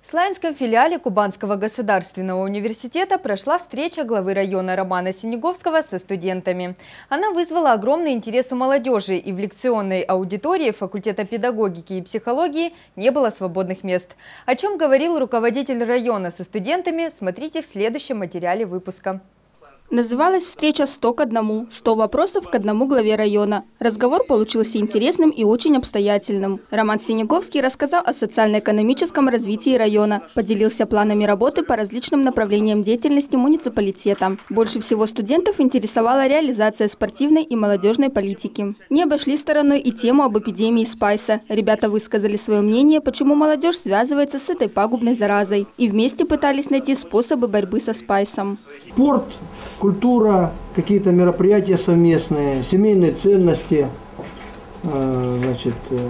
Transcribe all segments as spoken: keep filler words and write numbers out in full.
В Славянском филиале Кубанского государственного университета прошла встреча главы района Романа Синеговского со студентами. Она вызвала огромный интерес у молодежи, и в лекционной аудитории факультета педагогики и психологии не было свободных мест. О чем говорил руководитель района со студентами, смотрите в следующем материале выпуска. Называлась встреча «сто к одному». сто вопросов к одному главе района. Разговор получился интересным и очень обстоятельным. Роман Синеговский рассказал о социально-экономическом развитии района, поделился планами работы по различным направлениям деятельности муниципалитета. Больше всего студентов интересовала реализация спортивной и молодежной политики. Не обошли стороной и тему об эпидемии спайса. Ребята высказали свое мнение, почему молодежь связывается с этой пагубной заразой. И вместе пытались найти способы борьбы со спайсом. Спорт, культура, какие-то мероприятия совместные, семейные ценности. Значит,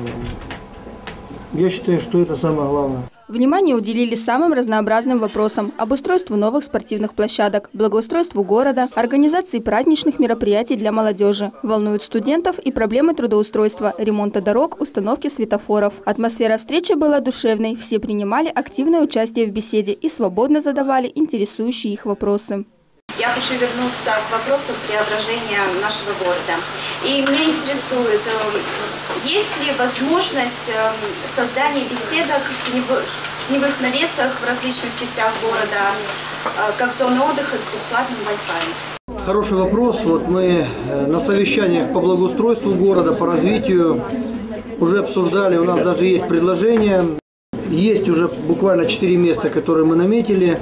я считаю, что это самое главное. Внимание уделили самым разнообразным вопросам – обустройству новых спортивных площадок, благоустройству города, организации праздничных мероприятий для молодежи. Волнуют студентов и проблемы трудоустройства, ремонта дорог, установки светофоров. Атмосфера встречи была душевной, все принимали активное участие в беседе и свободно задавали интересующие их вопросы. Я хочу вернуться к вопросу преображения нашего города. И меня интересует, есть ли возможность создания беседок в теневых, теневых навесах в различных частях города, как зоны отдыха с бесплатным Wi-Fi? Хороший вопрос. Вот мы на совещаниях по благоустройству города, по развитию уже обсуждали, у нас даже есть предложение. Есть уже буквально четыре места, которые мы наметили.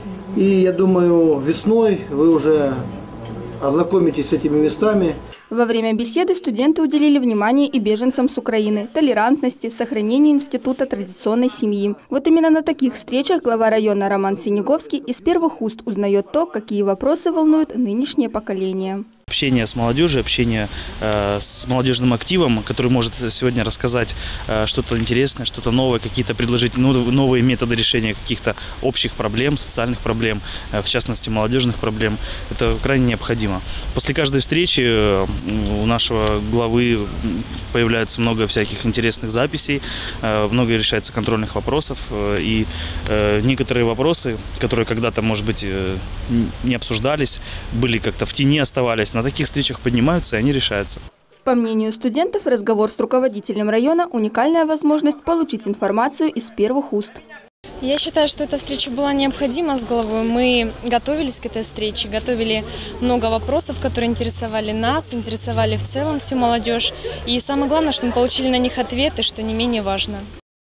И я думаю, весной вы уже ознакомитесь с этими местами. Во время беседы студенты уделили внимание и беженцам с Украины, толерантности, сохранению института традиционной семьи. Вот именно на таких встречах глава района Роман Синеговский из первых уст узнает то, какие вопросы волнуют нынешнее поколение. Общение с молодежью, общение э, с молодежным активом, который может сегодня рассказать э, что-то интересное, что-то новое, какие-то предложить ну, новые методы решения каких-то общих проблем, социальных проблем, э, в частности молодежных проблем. Это крайне необходимо. После каждой встречи э, у нашего главы появляется много всяких интересных записей, э, много решается контрольных вопросов, э, и э, некоторые вопросы, которые когда-то, может быть, э, не обсуждались, были как-то в тени оставались, на таких встречах поднимаются и они решаются. По мнению студентов, разговор с руководителем района – уникальная возможность получить информацию из первых уст. Я считаю, что эта встреча была необходима с главой. Мы готовились к этой встрече, готовили много вопросов, которые интересовали нас, интересовали в целом всю молодежь. И самое главное, что мы получили на них ответы, что не менее важно.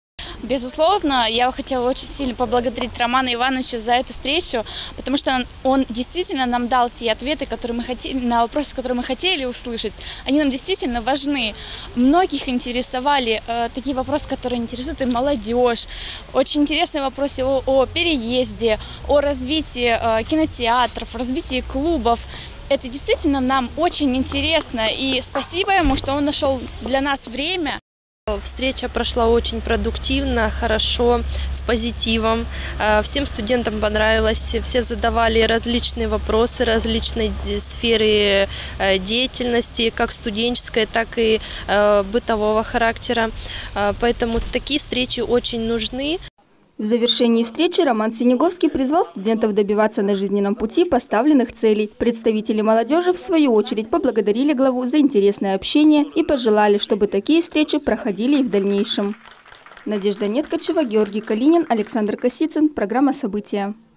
Безусловно, я хотела очень сильно поблагодарить Романа Ивановича за эту встречу, потому что он, он действительно нам дал те ответы, которые мы хотели, на вопросы, которые мы хотели услышать. Они нам действительно важны. Многих интересовали э, такие вопросы, которые интересуют и молодежь. Очень интересные вопросы о, о переезде, о развитии э, кинотеатров, развитии клубов. Это действительно нам очень интересно, и спасибо ему, что он нашел для нас время. Встреча прошла очень продуктивно, хорошо, с позитивом. Всем студентам понравилось, все задавали различные вопросы, различные сферы деятельности, как студенческой, так и бытового характера. Поэтому такие встречи очень нужны. В завершении встречи Роман Синеговский призвал студентов добиваться на жизненном пути поставленных целей. Представители молодежи, в свою очередь, поблагодарили главу за интересное общение и пожелали, чтобы такие встречи проходили и в дальнейшем. Надежда Неткачева, Георгий Калинин, Александр Косицын. Программа «События».